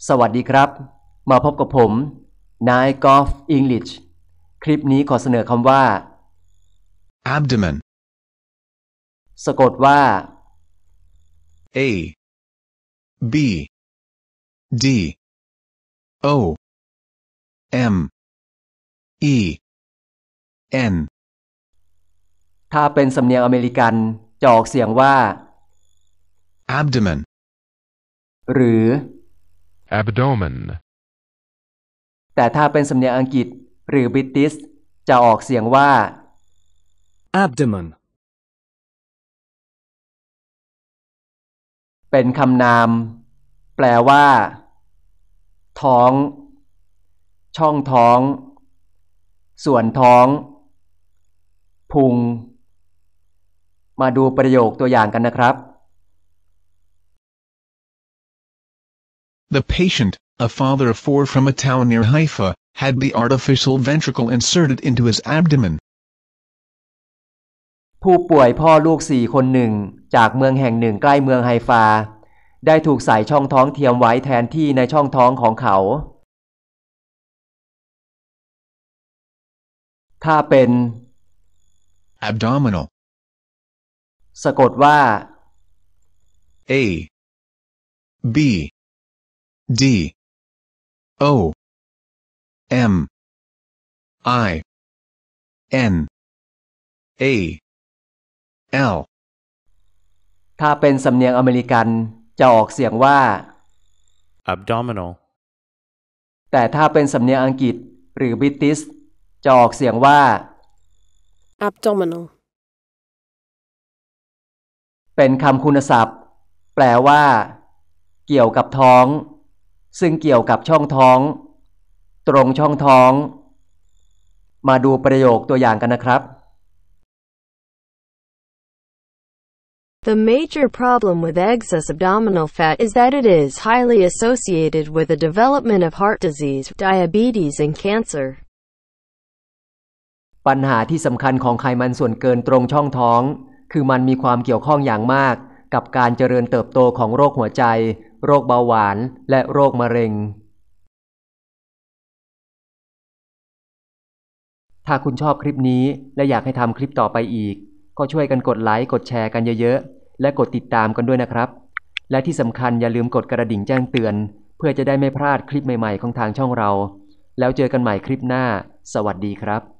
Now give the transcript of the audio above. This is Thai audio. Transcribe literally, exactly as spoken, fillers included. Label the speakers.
Speaker 1: สวัสดีครับมาพบกับผมนายกอล์ฟอังกฤษคลิปนี้ขอเสนอคำว่า
Speaker 2: abdomen
Speaker 1: สะกดว่า
Speaker 2: a b d o m e n
Speaker 1: ถ้าเป็นสำเนียงอเมริกันจะออกเสียงว่า
Speaker 2: abdomen
Speaker 1: หรือ
Speaker 3: abdomen
Speaker 1: แต่ถ้าเป็นสำเนียงอังกฤษหรือบริติชจะออกเสียงว่า
Speaker 4: abdomen
Speaker 1: เป็นคำนามแปลว่า ท้องช่องท้องส่วนท้องพุงมาดูประโยคตัวอย่างกันนะครับ
Speaker 2: The patient, a father of four from a town near Haifa, had the artificial ventricle inserted into his abdomen.
Speaker 1: ผู้ป่วยพ่อลูกสี่คนหนึ่งจากเมืองแห่งหนึ่งใกล้เมืองไฮฟาได้ถูกใส่ช่องท้องเทียมไว้แทนที่ในช่องท้องของเขาถ้าเป็น
Speaker 2: abdominal
Speaker 1: สะกดว่า
Speaker 2: a b d o m i n a l
Speaker 1: ถ้าเป็นสำเนียงอเมริกันจะออกเสียงว่า
Speaker 5: abdominal
Speaker 1: แต่ถ้าเป็นสำเนียงอังกฤษหรือบริติชจะออกเสียงว่า
Speaker 6: abdominal
Speaker 1: เป็นคำคุณศัพท์แปลว่าเกี่ยวกับท้องซึ่งเกี่ยวกับช่องท้องตรงช่องท้องมาดูประโยคตัวอย่างกันนะครับ
Speaker 7: The major problem with excess abdominal fat is that it is highly associated with the development of heart disease, diabetes and cancer.
Speaker 1: ปัญหาที่สำคัญของไขมันส่วนเกินตรงช่องท้องคือมันมีความเกี่ยวข้องอย่างมากกับการเจริญเติบโตของโรคหัวใจโรคเบาหวานและโรคมะเร็งถ้าคุณชอบคลิปนี้และอยากให้ทำคลิปต่อไปอีกก็ช่วยกันกดไลค์กดแชร์กันเยอะๆและกดติดตามกันด้วยนะครับและที่สำคัญอย่าลืมกดกระดิ่งแจ้งเตือนเพื่อจะได้ไม่พลาดคลิปใหม่ๆของทางช่องเราแล้วเจอกันใหม่คลิปหน้าสวัสดีครับ